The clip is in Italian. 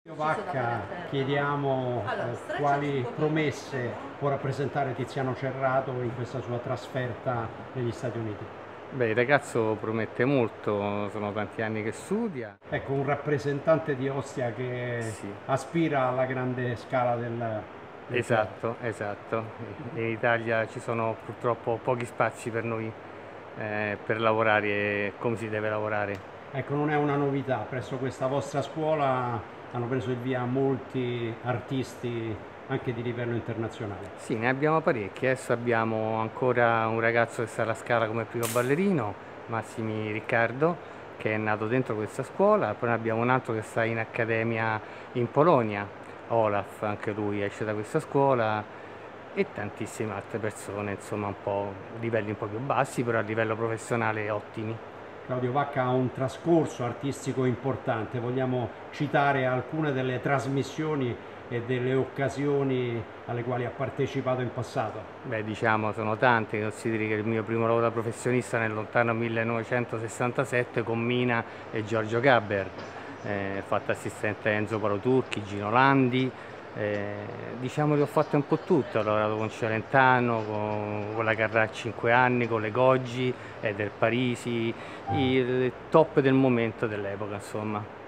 Vacca, chiediamo quali promesse può rappresentare Tiziano Cerrato in questa sua trasferta negli Stati Uniti. Beh, il ragazzo promette molto, sono tanti anni che studia. Ecco, un rappresentante di Ostia che Sì, aspira alla grande scala del teatro. esatto, esatto. In Italia ci sono purtroppo pochi spazi per noi per lavorare come si deve lavorare. Ecco, non è una novità, presso questa vostra scuola hanno preso il via molti artisti anche di livello internazionale. Sì, ne abbiamo parecchi. Adesso abbiamo ancora un ragazzo che sta alla Scala come primo ballerino, Massimi Riccardo, che è nato dentro questa scuola. Poi ne abbiamo un altro che sta in accademia in Polonia, Olaf, anche lui esce da questa scuola, e tantissime altre persone, insomma, un po' livelli un po' più bassi, però a livello professionale ottimi. Claudio Vacca ha un trascorso artistico importante, vogliamo citare alcune delle trasmissioni e delle occasioni alle quali ha partecipato in passato. Beh, diciamo, sono tante, consideri che il mio primo lavoro da professionista nel lontano 1967 con Mina e Giorgio Gabber, fatto assistente a Enzo Paloturchi, Gino Landi, diciamo che ho fatto un po' tutto, ho lavorato con Celentano, con la Carrà 5 anni, con le Goggi, del Parisi, il top del momento dell'epoca, insomma.